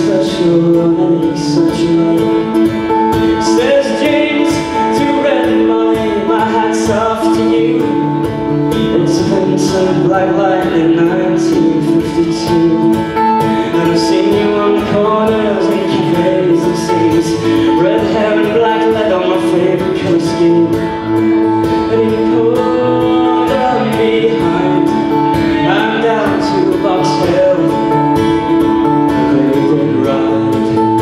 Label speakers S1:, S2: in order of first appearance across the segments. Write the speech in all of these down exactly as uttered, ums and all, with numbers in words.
S1: special on any such night. Says James to Red Molly, my hat's off to you. It's a Vincent Black Lightning nineteen fifty-two. And I've seen you on the corners and cafes and seas, red hair and black lead on my favourite colour scheme. And you pulled on behind, I'm down to Box Hill, they did ride.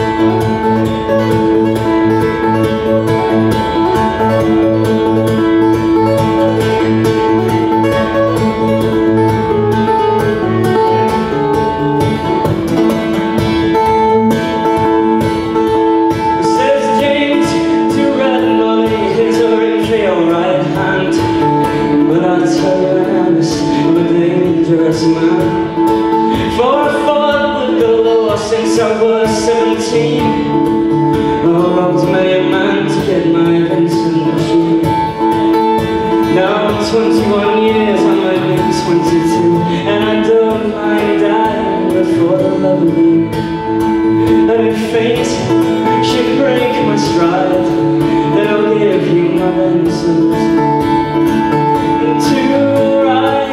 S1: Says James to Red Molly, his orange your right hand. But I tell you honest, I'm a dangerous man. For I fought with the law since I was seventeen. I robbed many a man to get my Vincent machine. Now I'm twenty-one years, I might be twenty-two, and I don't mind dying before the love of you. And if fate should break my stride, then I'll give you my Vincent to ride.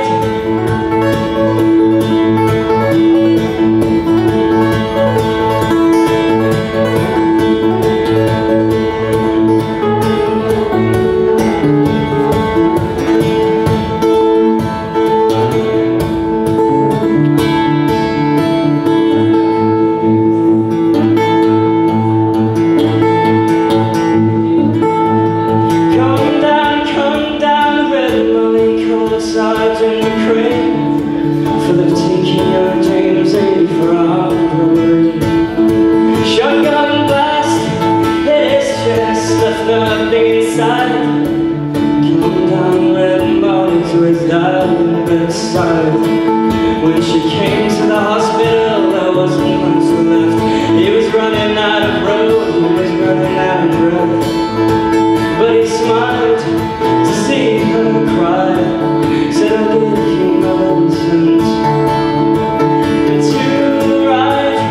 S1: Sergeant McCrae, for the taking of James eighty-four robbery. Shotgun blast hit his chest, left nothing inside. Come down Red Molly to his dying bedside. When she came to the hospital, there wasn't much left. He was running out of road, he was running out of breath. But he smiled to see her cry. Said I'll give you my Vincent to ride.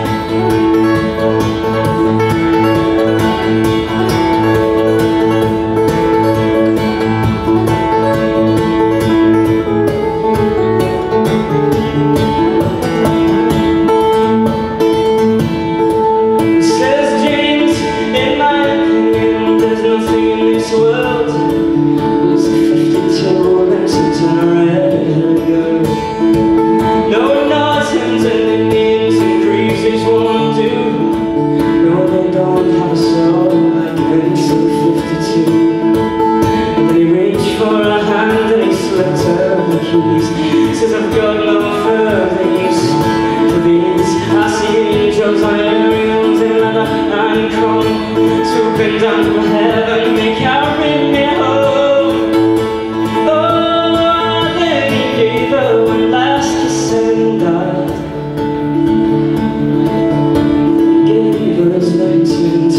S1: Says James, in my opinion, there's nothing in this world. There's a fifty-two Vincent and a red girl. No Nortons and Indians and Greasers won't do. No, they don't have a soul like Vincent fifty-two. And then he reached for a hand and he slipped her the keys. Says I've got no further use for these. I see angels on aerials in leather and chrome, swooping down from heaven, they carry me home. Oh, then he gave her one last kiss and died. Gave her his Vincent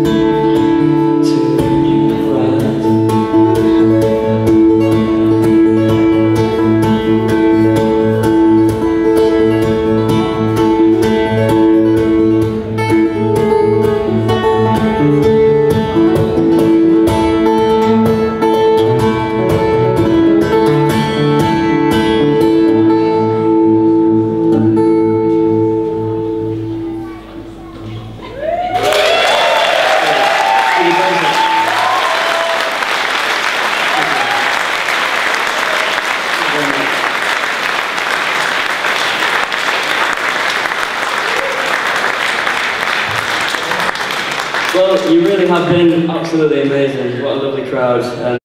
S1: to ride. Well, you really have been absolutely amazing. What a lovely crowd.